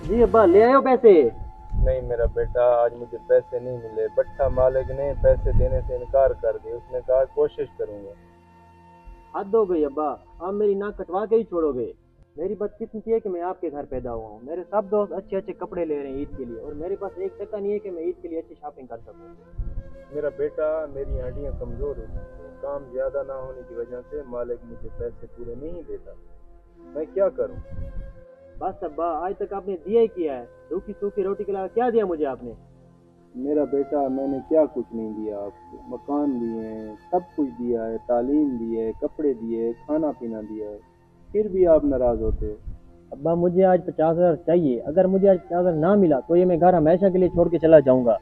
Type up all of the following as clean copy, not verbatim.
जी अब्बा, ले आए हो पैसे? नहीं मेरा बेटा, आज मुझे पैसे नहीं मिले। भट्टा मालिक ने पैसे देने से इनकार कर दिया। उसने कहा कोशिश करूंगा। हद हो गई अब्बा। आप मेरी नाक कटवा के ही छोड़ोगे। मेरी बदकिस्मती है कि मैं आपके घर पैदा हुआ हूँ। मेरे सब दोस्त अच्छे अच्छे कपड़े ले रहे हैं ईद के लिए, और मेरे पास एक टका नहीं है कि मैं ईद के लिए अच्छी शॉपिंग कर सकूँ। मेरा बेटा, मेरी हड्डियां कमजोर हो चुकी हैं। काम ज्यादा ना होने की वजह से मालिक मुझे पैसे पूरे नहीं देता। मैं क्या करूं? बस अब्बा, आज तक आपने दिया ही किया है। रूखी सूखी रोटी के अलावा क्या दिया मुझे आपने? मेरा बेटा, मैंने क्या कुछ नहीं दिया आपको। मकान दिए हैं, सब कुछ दिया है, तालीम दी है, कपड़े दिए है, खाना पीना दिया है, फिर भी आप नाराज होते हो। अब्बा, मुझे आज 50,000 चाहिए। अगर मुझे आज 50,000 ना मिला तो ये मैं घर हमेशा के लिए छोड़ के चला जाऊंगा।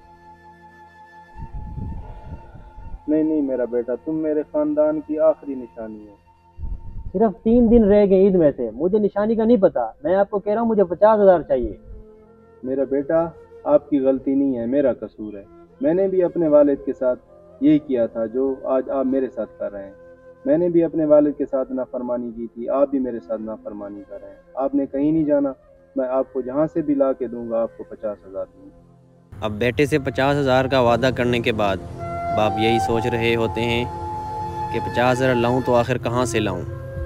नहीं नहीं मेरा बेटा, तुम मेरे खानदान की आखिरी निशानी हो। सिर्फ 3 दिन रह गए ईद में से, मुझे निशानी का नहीं पता। मैं आपको कह रहा हूँ, मुझे 50,000 चाहिए। मेरा बेटा, आपकी गलती नहीं है, मेरा कसूर है। मैंने भी अपने वालिद के साथ यही किया था जो आज आप मेरे साथ कर रहे हैं। मैंने भी अपने वालिद के साथ नाफरमानी की थी, आप भी मेरे साथ नाफरमानी कर रहे हैं। आपने कहीं नहीं जाना। मैं आपको जहाँ से भी ला के दूंगा, आपको 50,000 दूंगा। अब बेटे से 50,000 का वादा करने के बाद बाप यही सोच रहे होते हैं कि 50,000 लाऊं तो आखिर कहाँ से लाऊं।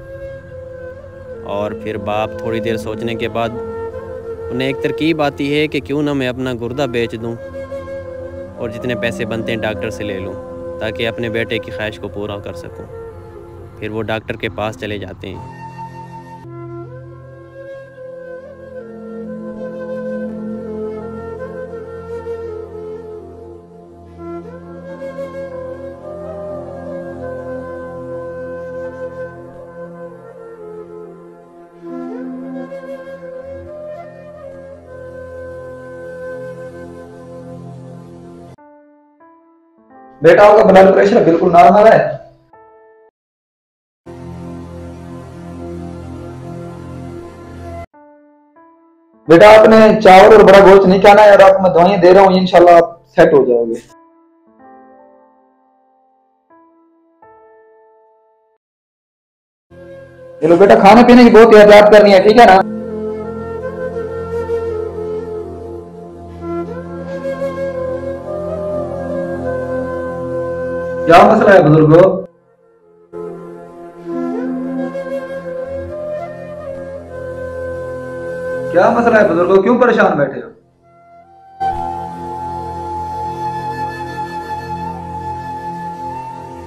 और फिर बाप थोड़ी देर सोचने के बाद उन्हें एक तरकीब आती है कि क्यों ना मैं अपना गुर्दा बेच दूं और जितने पैसे बनते हैं डॉक्टर से ले लूं, ताकि अपने बेटे की ख्वाहिश को पूरा कर सकूं। फिर वो डॉक्टर के पास चले जाते हैं। बेटा, आपका ब्लड प्रेशर बिल्कुल नॉर्मल है। बेटा, आपने चावल और बड़ा गोश्त नहीं खाना है, और आपको मैं दवाइयां दे रहा हूँ, इंशाल्लाह आप सेट हो जाओगे। चलो बेटा, खाने पीने की बहुत एहतियात करनी है, ठीक है ना? क्या मसला है बुजुर्गो? क्या मसला है बुजुर्गो, क्यों परेशान बैठे हो?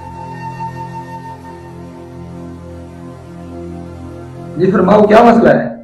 जी फरमाओ, क्या मसला है?